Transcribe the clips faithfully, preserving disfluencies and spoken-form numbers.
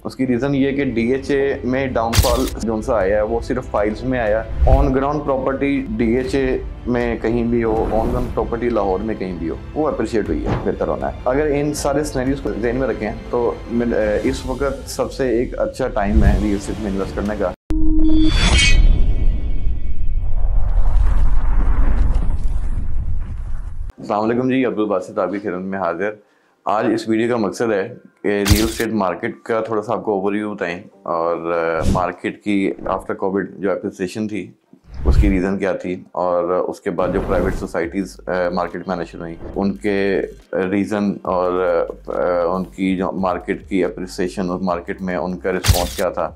उसकी रीज़न ये है कि डीएचए में डाउनफॉल जो सा आया है वो सिर्फ फाइल्स में आया। ऑन ग्राउंड प्रॉपर्टी डीएचए में कहीं भी हो, ऑन ग्राउंड प्रॉपर्टी लाहौर में कहीं भी हो, वो अप्रिशिएट हुई है, बेहतर होना है। अगर इन सारे सिनेरियोज को ध्यान में रखें तो इस वक्त सबसे एक अच्छा टाइम है रियल एस्टेट में इन्वेस्ट करने का। अस्सलाम वालेकुम जी, अब्दुल बासित आपकी खिदमत में हाजिर। आज इस वीडियो का मकसद है कि रियल एस्टेट मार्केट का थोड़ा सा आपको ओवरव्यू बताएं और मार्केट की आफ्टर कोविड जो एप्रिसिएशन थी उसकी रीज़न क्या थी, और उसके बाद जो प्राइवेट सोसाइटीज़ मार्केट में आना शुरू हुई उनके रीज़न और उनकी जो मार्केट की एप्रिसिएशन और मार्केट में उनका रिस्पॉन्स क्या था,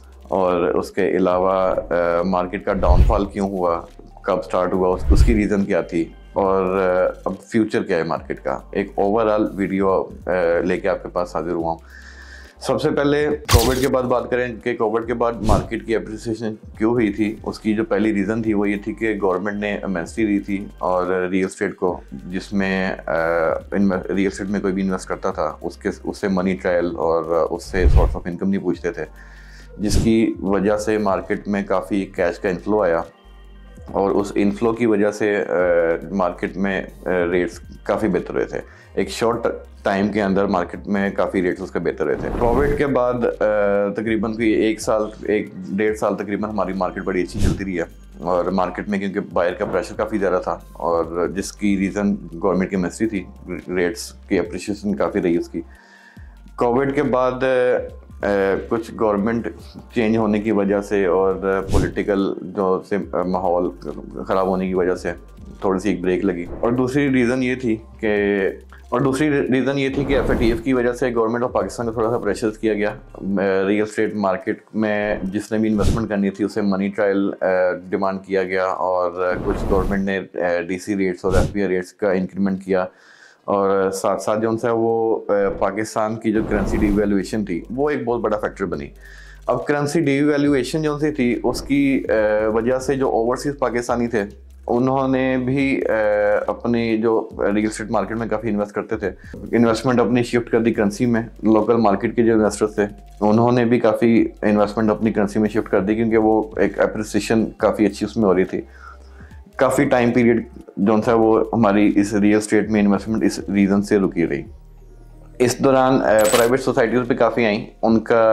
और उसके अलावा मार्केट का डाउनफॉल क्यों हुआ, कब स्टार्ट हुआ, उसकी रीज़न क्या थी, और अब फ्यूचर क्या है मार्केट का। एक ओवरऑल वीडियो लेके आपके पास हाजिर हुआ हूँ। सबसे पहले कोविड के बाद बात करें कि कोविड के बाद मार्केट की एप्रिसिएशन क्यों हुई थी। उसकी जो पहली रीज़न थी वो ये थी कि गवर्नमेंट ने एमएसटी दी थी और रियल एस्टेट को, जिसमें रियल एस्टेट में कोई भी इन्वेस्ट करता था उसके उससे मनी ट्रायल और उससे सोर्स ऑफ इनकम नहीं पूछते थे, जिसकी वजह से मार्केट में काफ़ी कैश का इनफ्लो आया और उस इनफ्लो की वजह से मार्केट में रेट्स काफ़ी बेहतर हुए थे। एक शॉर्ट टाइम के अंदर मार्केट में काफ़ी रेट्स उसके बेहतर हुए थे। कोविड के बाद तकरीबन कोई एक साल एक डेढ़ साल तकरीबन हमारी मार्केट बड़ी अच्छी चलती रही है, और मार्केट में क्योंकि बायर का प्रेशर काफ़ी ज़्यादा था और जिसकी रीज़न गवर्नमेंट की एमएसटी थी, रेट्स की अप्रिशिएशन काफ़ी रही उसकी। कोविड के बाद Uh, कुछ गवर्नमेंट चेंज होने की वजह से और पॉलिटिकल जो से माहौल ख़राब होने की वजह से थोड़ी सी एक ब्रेक लगी। और दूसरी रीज़न ये थी कि और दूसरी रीज़न ये थी कि एफएटीएफ की वजह से गवर्नमेंट ऑफ पाकिस्तान को थोड़ा सा प्रेशर किया गया। रियल एस्टेट मार्केट में जिसने भी इन्वेस्टमेंट करनी थी उसे मनी ट्रायल डिमांड किया गया, और कुछ गवर्नमेंट ने डीसी रेट्स और एफपीआई रेट्स का इंक्रीमेंट किया, और साथ साथ जो है वो पाकिस्तान की जो करेंसी डिवैल्यूएशन थी वो एक बहुत बड़ा फैक्टर बनी। अब करेंसी डिवैल्यूएशन जो सी थी उसकी वजह से जो ओवरसीज पाकिस्तानी थे उन्होंने भी अपनी जो रियल एस्टेट मार्केट में काफ़ी इन्वेस्ट करते थे, इन्वेस्टमेंट अपनी शिफ्ट कर दी करेंसी में। लोकल मार्केट के जो इन्वेस्टर्स थे उन्होंने भी काफ़ी इन्वेस्टमेंट अपनी करेंसी में शिफ्ट कर दी, क्योंकि वो एक एप्रिसिएशन काफ़ी अच्छी उसमें हो रही थी। काफ़ी टाइम पीरियड जो था वो हमारी इस रियल एस्टेट में इन्वेस्टमेंट इस रीज़न से रुकी रही। इस दौरान प्राइवेट सोसाइटीज़ भी काफ़ी आई। उनका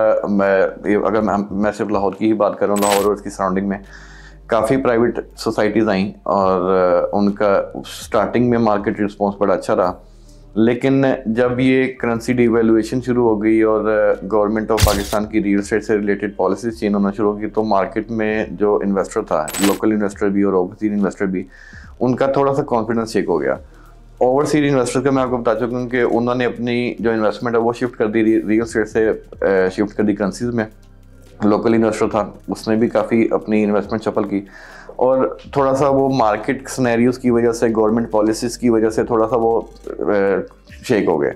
अगर मैं सिर्फ लाहौर की ही बात करूँ, लाहौर और उसकी सराउंडिंग में काफ़ी प्राइवेट सोसाइटीज़ आई और उनका स्टार्टिंग में मार्केट रिस्पॉन्स बड़ा अच्छा रहा, लेकिन जब ये करेंसी डिवैल्यूएशन शुरू हो गई और गवर्नमेंट ऑफ पाकिस्तान की रियल एस्टेट से रिलेटेड पॉलिसीज चेंज होना शुरू हो गई, तो मार्केट में जो इन्वेस्टर था, लोकल इन्वेस्टर भी और ओवरसीज इन्वेस्टर भी, उनका थोड़ा सा कॉन्फिडेंस चेक हो गया। ओवरसीज इन्वेस्टर का मैं आपको बता चुका हूँ कि उन्होंने अपनी जो इन्वेस्टमेंट है वो शिफ्ट कर दी रियल एस्टेट से शिफ्ट कर दी करेंसीज में। लोकल इन्वेस्टर था उसने भी काफ़ी अपनी इन्वेस्टमेंट सफल की, और थोड़ा सा वो मार्केट सिनेरियोज की वजह से, गवर्नमेंट पॉलिसीज़ की वजह से थोड़ा सा वो शेक हो गए।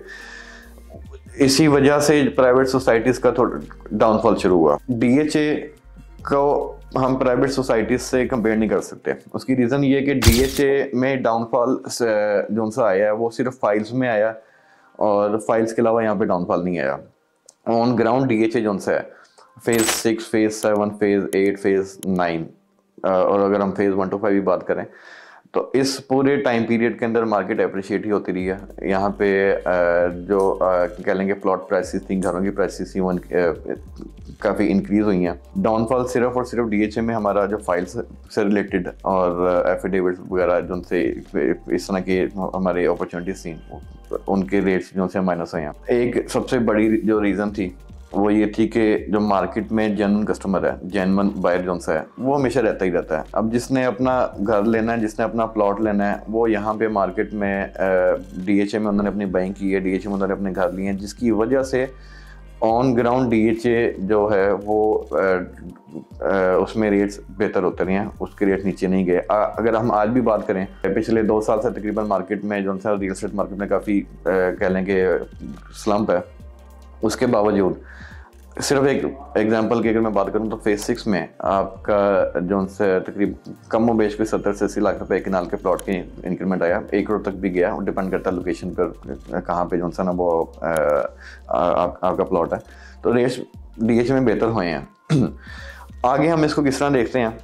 इसी वजह से प्राइवेट सोसाइटीज़ का थोड़ा डाउनफॉल शुरू हुआ। डीएचए को हम प्राइवेट सोसाइटीज़ से कंपेयर नहीं कर सकते। उसकी रीज़न ये है कि डीएचए में डाउनफॉल जो सा आया है वो सिर्फ फाइल्स में आया, और फाइल्स के अलावा यहाँ पे डाउनफॉल नहीं आया। ऑन ग्राउंड डीएचए जो सा है phase six, phase seven, phase eight, phase nine, और अगर हम फेज़ वन टू फाइव की बात करें तो इस पूरे टाइम पीरियड के अंदर मार्केट अप्रिशिएट ही होती रही है। यहाँ पे जो कह लेंगे प्लॉट प्राइसेस थी, घरों की प्राइसेस थी, वो काफ़ी इंक्रीज हुई हैं। डाउनफॉल सिर्फ और सिर्फ डीएचए में हमारा जो फाइल्स से रिलेटेड और एफिडेविट वगैरह जो से इस तरह के हमारे अपॉर्चुनिटीज थी उनके रेट्स जो से माइनस हुए हैं। एक सबसे बड़ी जो रीज़न थी वो ये थी कि जो मार्केट में जेन्युइन कस्टमर है, जेन्युइन बायर जो सा है, वो हमेशा रहता ही रहता है। अब जिसने अपना घर लेना है, जिसने अपना प्लॉट लेना है, वो यहाँ पे मार्केट में डीएचए में उन्होंने अपनी बाइंग की है, डीएचए में उन्होंने अपने घर लिए हैं, जिसकी वजह से ऑन ग्राउंड डीएचए जो है वो आ, आ, उसमें रेट्स बेहतर होते रहे हैं, उसके रेट नीचे नहीं गए। अगर हम आज भी बात करें, पिछले दो साल से तकरीबन मार्केट में जो सा रियल एस्टेट मार्केट में काफ़ी कह लें कि स्लम्प है, उसके बावजूद सिर्फ एक एग्जांपल की अगर मैं बात करूं तो फेज सिक्स में आपका जो से तकरीबन कम व बेश पे सत्तर से अस्सी लाख रुपए किनाल के प्लॉट की इंक्रीमेंट आया, एक करोड़ तक भी गया। डिपेंड करता है लोकेशन पर, कहाँ पे जो सा ना वो आ, आ, आप, आपका प्लॉट है। तो रेट्स डीएच में बेहतर हुए हैं। आगे हम इसको किस तरह देखते हैं,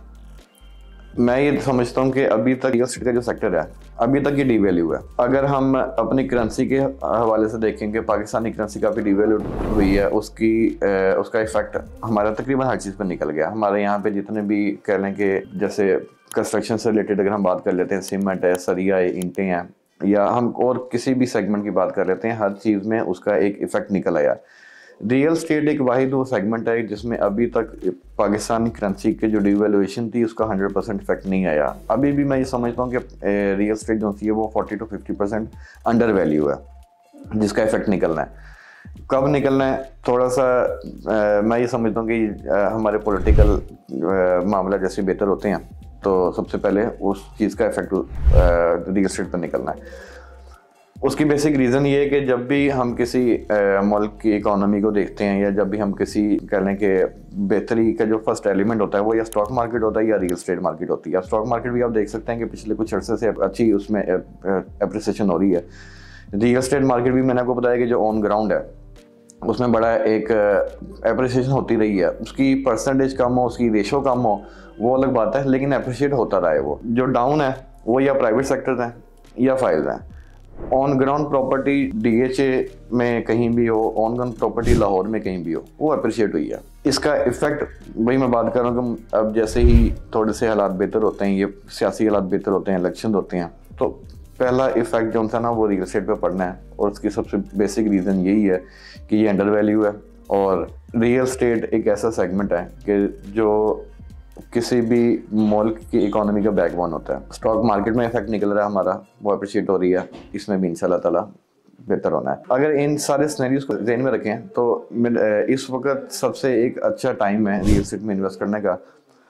मैं ये समझता हूँ कि अभी तक रियल एस्टेट का जो सेक्टर है अभी तक ये डीवैल्यू है। अगर हम अपनी करेंसी के हवाले से देखेंगे, पाकिस्तानी करेंसी काफ़ी डीवैल्यू हुई है, उसकी ए, उसका इफेक्ट हमारा तकरीबन हर चीज़ पर निकल गया। हमारे यहाँ पे जितने भी कह लें कि जैसे कंस्ट्रक्शन से रिलेटेड अगर हम बात कर लेते हैं, सीमेंट है, सरिया है, ईंटें हैं, या हम और किसी भी सेगमेंट की बात कर लेते हैं, हर चीज़ में उसका एक इफेक्ट निकल आया। रियल स्टेट एक वाहिद वो सेगमेंट है जिसमें अभी तक पाकिस्तानी करेंसी की जो डिवेल्यूएशन थी उसका हंड्रेड परसेंट इफेक्ट नहीं आया। अभी भी मैं ये समझता हूँ कि रियल स्टेट जो है वो forty to fifty percent under value है, जिसका इफेक्ट निकलना है। कब निकलना है, थोड़ा सा आ, मैं ये समझता हूँ कि आ, हमारे पॉलिटिकल मामला जैसे बेहतर होते हैं तो सबसे पहले उस चीज़ का इफेक्ट रियल स्टेट पर निकलना है। उसकी बेसिक रीज़न ये है कि जब भी हम किसी मुल्क की इकोनॉमी को देखते हैं, या जब भी हम किसी कह लें कि बेहतरी का जो फर्स्ट एलिमेंट होता है वो या स्टॉक मार्केट होता है या रियल स्टेट मार्केट होती है। अब स्टॉक मार्केट भी आप देख सकते हैं कि पिछले कुछ अर्से से अच्छी उसमें एप्रिसिएशन हो रही है। रियल स्टेट मार्केट भी मैंने आपको बताया कि जो ऑन ग्राउंड है उसमें बड़ा एक एप्रिसिएशन होती रही है। उसकी परसेंटेज कम हो, उसकी रेशो कम हो, वो अलग बात है, लेकिन अप्रिशिएट होता रहा है। वो जो डाउन है वो या प्राइवेट सेक्टर हैं या फाइल्स हैं। ऑन ग्राउंड प्रॉपर्टी डीएचए में कहीं भी हो, ऑन ग्राउंड प्रॉपर्टी लाहौर में कहीं भी हो, वो अप्रिशिएट हुई है। इसका इफेक्ट वही मैं बात कर रहा हूँ कि अब जैसे ही थोड़े से हालात बेहतर होते हैं, ये सियासी हालात बेहतर होते हैं, इलेक्शन होते हैं, तो पहला इफेक्ट जो था ना वो रियल एस्टेट पे पड़ना है। और उसकी सबसे बेसिक रीज़न यही है कि ये अंडर वैल्यू है, और रियल एस्टेट एक ऐसा सेगमेंट है कि जो किसी भी मुल्क की इकोनॉमी का बैकबोन होता है। स्टॉक मार्केट में इफेक्ट निकल रहा है हमारा, वो अप्रिशिएट हो रही है, इसमें भी इंशाल्लाह ताला बेहतर होना है। अगर इन सारे सिनेरियोस को ध्यान में रखें तो इस वक्त सबसे एक अच्छा टाइम है रियल एस्टेट में इन्वेस्ट करने का।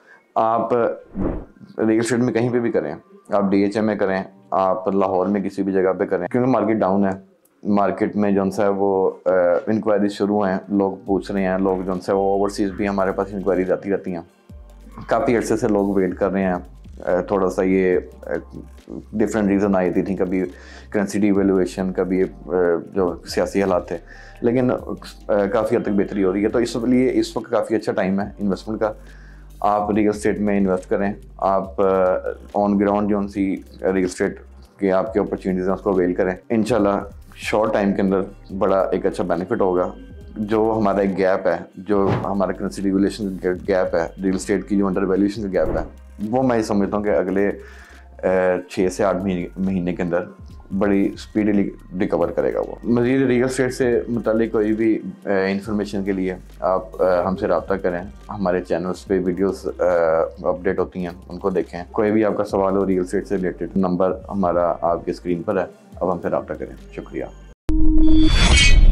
आप रियल एस्टेट में कहीं पे भी करें, आप डीएचए में करें, आप लाहौर में किसी भी जगह पे करें, क्योंकि मार्केट डाउन है। मार्केट में जो है वो इंक्वायरी शुरू हैं, लोग पूछ रहे हैं, लोग जो है वो ओवरसीज़ भी हमारे पास इंक्वायरीज आती रहती हैं। काफ़ी अर्से से लोग वेट कर रहे हैं। थोड़ा सा ये डिफरेंट रीज़न आई थी, थी कभी करेंसी डिवेल्यूएशन, कभी जो सियासी हालात थे, लेकिन काफ़ी हद तक बेहतरी हो रही है। तो इस लिए इस वक्त काफ़ी अच्छा टाइम है इन्वेस्टमेंट का। आप रियल एस्टेट में इन्वेस्ट करें, आप ऑन ग्राउंड जो सी रियल एस्टेट के आपके अपॉर्चुनिटीज़ हैं उसको अवेल करें। इंशाल्लाह शॉर्ट टाइम के अंदर बड़ा एक अच्छा बेनिफिट होगा। जो हमारा एक गैप है, जो हमारा करेंसी डिवेल्यूएशन का गैप है, रियल एस्टेट की जो अंडर वैल्यूएशन का गैप है, वो मैं समझता हूँ कि अगले छः से आठ महीने के अंदर बड़ी स्पीडली रिकवर करेगा। वो मज़ीद रियल एस्टेट से मुतालिक कोई भी इंफॉर्मेशन के लिए आप हमसे रब्ता करें। हमारे चैनल्स पे वीडियोस अपडेट होती हैं, उनको देखें। कोई भी आपका सवाल हो रियल एस्टेट से रिलेटेड, नंबर हमारा आपकी स्क्रीन पर है, अब हमसे रब्ता करें। शुक्रिया।